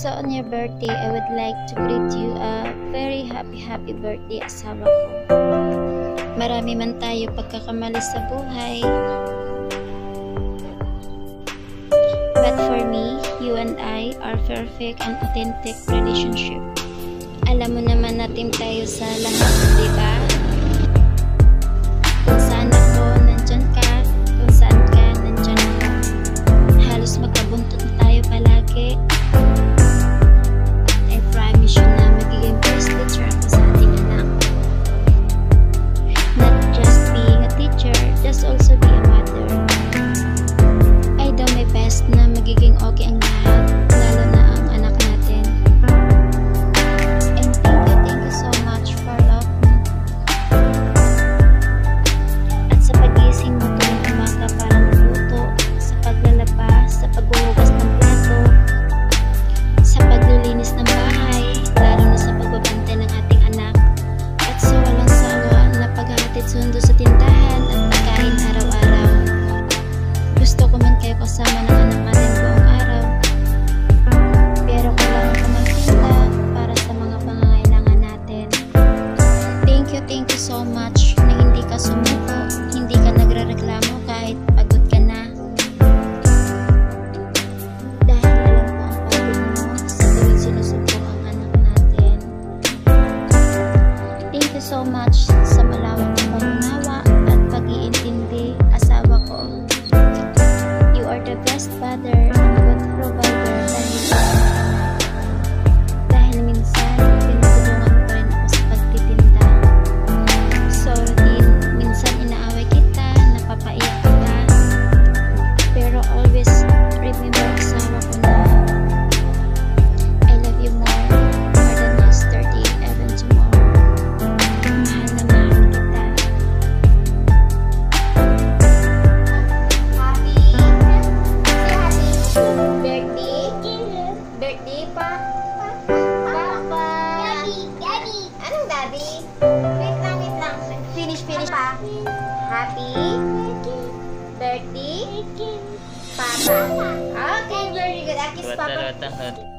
So on your birthday, I would like to greet you a very happy birthday, asawa ko. Marami man tayo pagkakamali sa buhay. But for me, you and I are perfect and authentic relationship. Alam mo naman natin tayo sa lahat, di ba? Kung saan ako, nandyan ka. Kung saan ka, nandyan ako. Halos magkabuntot na tayo palagi. I promise you na magiging best teacher ako sa ating anak. Not just being a teacher, just also be a mother. I do my best na magiging okay ang lahat, lalo na ang anak natin. And thank you so much for love me. At sa pagising mo tuwing umaga para magluto, sa paglalaba, sa paghuhugas ng plato, sa paglilinis ng bahay, lalo na sa pagbabantay ng ating anak, at sa walang sawa na paghahatid sundo sa tindahan at pagkain araw-araw. Gusto ko man kayo kasama ng anak natin buong araw, pero kailangan ko magtinda para sa mga pangangailangan natin. Thank you so much na hindi ka sumuko, hindi ka nagrereklamo kahit pagod ka na. Dahil alam ko ang pagod mo sa tuwing sinusubok ang anak natin. Thank you so much sa malawak na pangunawa at pag-iintindi, asawa ko. You are the best father and good provider dahil minsan tinutulungan mo pa rin ako sa pagtitinda. So routine, minsan inaaway kita, napapaiyak kita, pero always remember, asawa ko, na I love you more than yesterday, even tomorrow. Mahal na mahal kita. Birthday pa? Papa! Daddy! Anong daddy? Wait lang. Finish pa. Happy birthday, Papa. Okay, very good. Akis Papa.